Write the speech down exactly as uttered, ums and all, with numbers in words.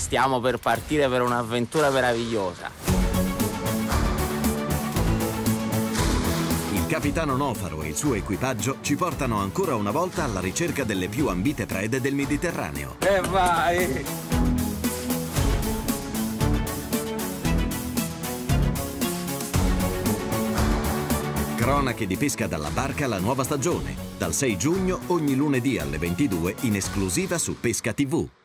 stiamo per partire per un'avventura meravigliosa. Il capitano Nofaro e il suo equipaggio ci portano ancora una volta alla ricerca delle più ambite prede del Mediterraneo. E vai! Cronache di pesca dalla barca alla nuova stagione. Dal sei giugno ogni lunedì alle ventidue in esclusiva su Pesca tivù.